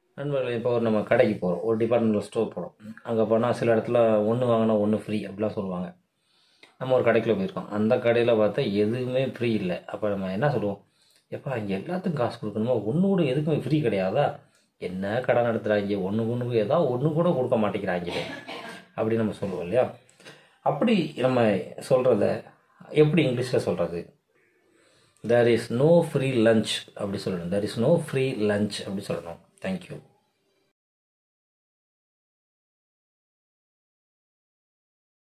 நண்பர்களே, இப்போ நம்ம கடைக்கு போகிறோம், ஒரு டிபார்ட்மெண்டல் ஸ்டோர் போகிறோம். அங்கே போனால் சில இடத்துல ஒன்று வாங்கினா ஒன்று ஃப்ரீ அப்படிலாம் சொல்லுவாங்க. நம்ம ஒரு கடைக்குள்ளே போயிருக்கோம், அந்த கடையில் பார்த்தா எதுவுமே ஃப்ரீ இல்லை. அப்போ நம்ம என்ன சொல்லுவோம், எப்பா இங்கே எல்லாத்துக்கும் காசு கொடுக்கணுமா, ஒன்று கூட எதுக்குமே ஃப்ரீ கிடையாதா, என்ன கடை நடத்துகிறாங்க, ஒன்றுக்கு ஏதாவது ஒன்று கூட கொடுக்க மாட்டேங்கிறாங்களே அப்படின்னு நம்ம சொல்லுவோம் இல்லையா. அப்படி நம்ம சொல்கிறத எப்படி இங்கிலீஷில் சொல்கிறது? There is no free lunch அப்படி சொல்லணும். There is no free lunch அப்படி சொல்லணும். தேங்க்யூ.